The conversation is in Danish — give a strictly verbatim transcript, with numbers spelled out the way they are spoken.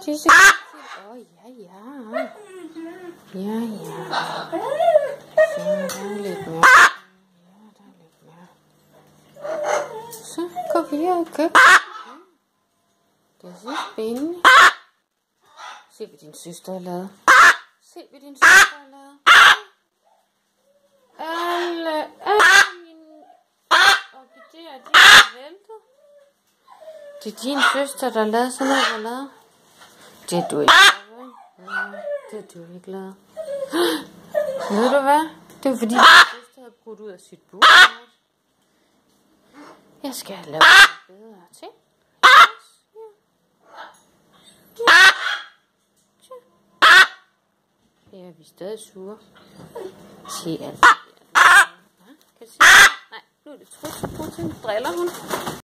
tisse. Åh, oh, ja, ja. Ja, ja. Så, der er lidt mere. Ja, der er lidt mere. Så går vi her i køkkenet. Det er så spændende. Se, hvad din søster har lavet. Se, hvad din søster har lavet. Alle, alle mine orkideer, de er væltet. Det er din søster, der har lavet sådan noget, der har lavet. Det er du ikke lavet, vel? Det er du ikke lavet. Ved du hvad? Det er fordi, din søster havde brudt ud af sit bord. Jeg skal have lavet noget bedre til. Ja, vi er stadig sure. Se alt. Kan du se? Nej, nu er det trudt. Nu driller hun.